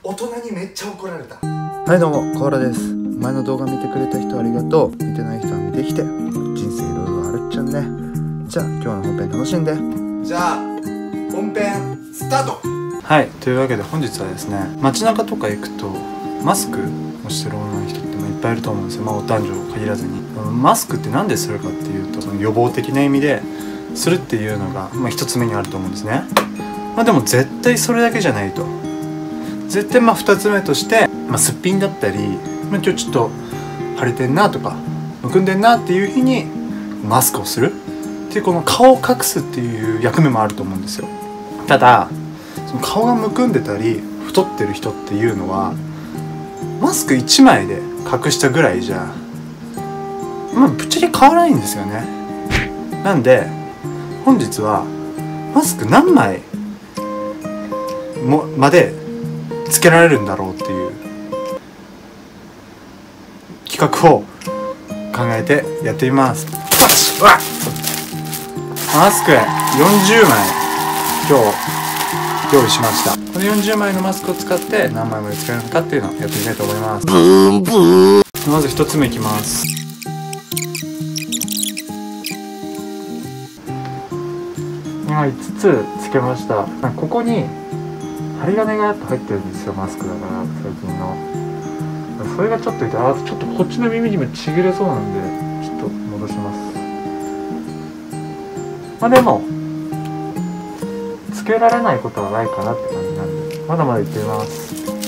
大人にめっちゃ怒られた。 はいどうも、コーラです。前の動画見てくれた人ありがとう。見てない人は見てきて。人生いろいろあるっちゃんね。じゃあ今日の本編楽しんで。 じゃあ本編スタート。 はい、というわけで本日はですね、街中とか行くとマスクをしてる女の人っていっぱいいると思うんですよ。男女を限らずに。マスクってなんでするかっていうと、その予防的な意味でするっていうのが一つ目にあると思うんですね。でも絶対それだけじゃないと。絶対二つ目として、すっぴんだったり、今日ちょっと腫れてんなとかむくんでんなっていう日にマスクをするっていう、この顔を隠すっていう役目もあると思うんですよ。ただその顔がむくんでたり太ってる人っていうのはマスク1枚で隠したぐらいじゃぶっちゃけ変わらないんですよね。なんで本日はマスク何枚までつけられるんだろうっていう企画を考えてやってみます。マスク40枚今日用意しました。この40枚のマスクを使って何枚まで使えるのかっていうのをやってみたいと思います。まず1つ目いきます。今5つつけました。ここに針金がやっぱ入ってるんですよ。マスクだから最近のそれがちょっと痛い。ちょっとこっちの耳にもちぎれそうなんでちょっと戻します。でもつけられないことはないかなって感じなんでまだまだいってみます。